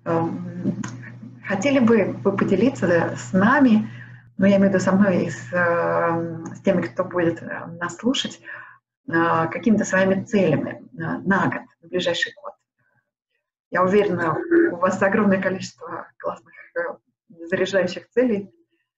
Эм, Хотели бы вы поделиться с нами, ну, я имею в виду со мной и с теми, кто будет нас слушать, какими-то своими целями на год, на ближайший год? Я уверена, у вас огромное количество классных заряжающих целей.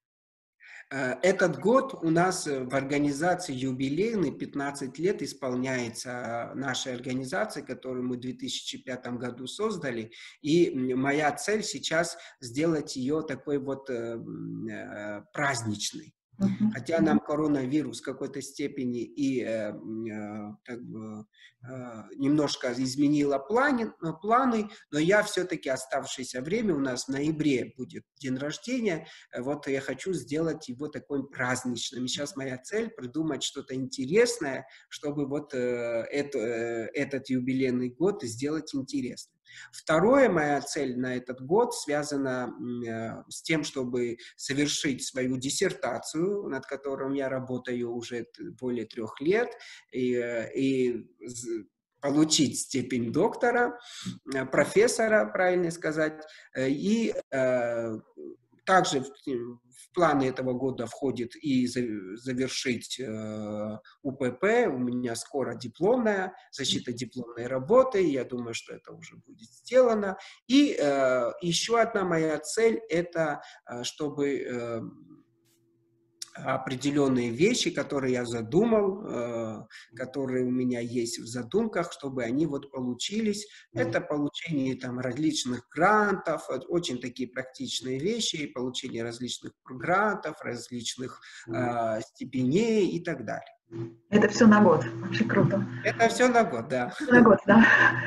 Этот год у нас в организации юбилейный, 15 лет исполняется нашей организации, которую мы в 2005 году создали. И моя цель сейчас сделать ее такой вот праздничной. Хотя нам коронавирус в какой-то степени и как бы, немножко изменила планы, но я все-таки оставшееся время, у нас в ноябре будет день рождения, вот я хочу сделать его такой праздничным. И сейчас моя цель придумать что-то интересное, чтобы вот этот юбилейный год сделать интересным. Второе, моя цель на этот год связана с тем, чтобы совершить свою диссертацию, над которой я работаю уже более 3 лет, и получить степень доктора, профессора, правильно сказать, и также в планы этого года входит и завершить УПП. У меня скоро дипломная, защита дипломной работы. Я думаю, что это уже будет сделано. И еще одна моя цель – это чтобы определенные вещи, которые я задумал, которые у меня есть в задумках, чтобы они вот получились. Это получение там различных грантов, очень такие практичные вещи, получение различных грантов, различных степеней и так далее. Это все на год. Вообще круто. Это все на год, да. На год, да.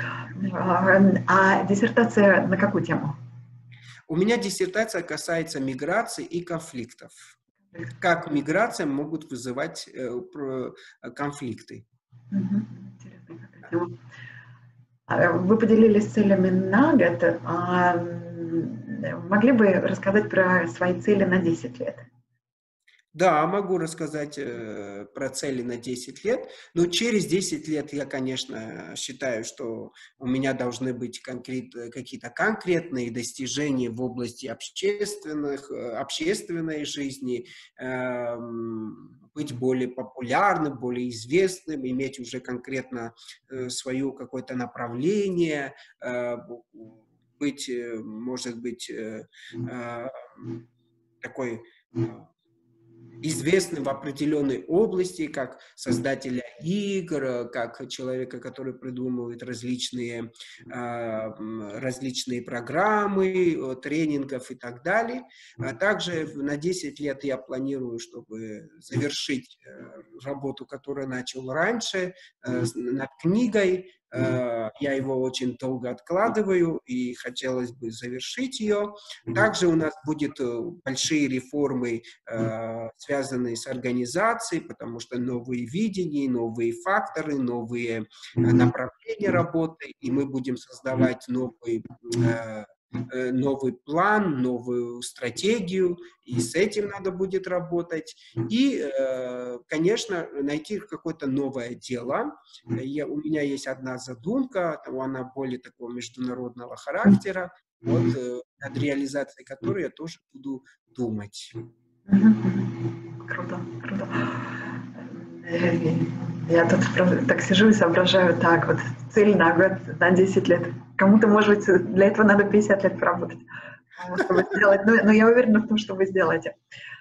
А диссертация на какую тему? У меня диссертация касается миграции и конфликтов. Как миграция могут вызывать конфликты. Вы поделились целями на год. Могли бы рассказать про свои цели на 10 лет? Да, могу рассказать про цели на 10 лет. Но через 10 лет я, конечно, считаю, что у меня должны быть какие-то конкретные достижения в области общественной жизни, быть более популярным, более известным, иметь уже конкретно свое какое-то направление, быть, может быть, такой известным в определенной области, как создателя игр, как человека, который придумывает различные программы, тренингов и так далее. Также на 10 лет я планирую, чтобы завершить работу, которую начал раньше, над книгой. Я его очень долго откладываю, и хотелось бы завершить ее. Также у нас будут большие реформы, связанные с организацией, потому что новые видения, новые факторы, новые направления работы, и мы будем создавать новый план, новую стратегию, и с этим надо будет работать. И, конечно, найти какое-то новое дело. У меня есть одна задумка, она более такого международного характера, вот над реализацией которой я тоже буду думать. Круто, круто. Я тут так сижу и соображаю, так вот, цель на год, на 10 лет. Кому-то, может быть, для этого надо 50 лет поработать, чтобы сделать. Но я уверена в том, что вы сделаете.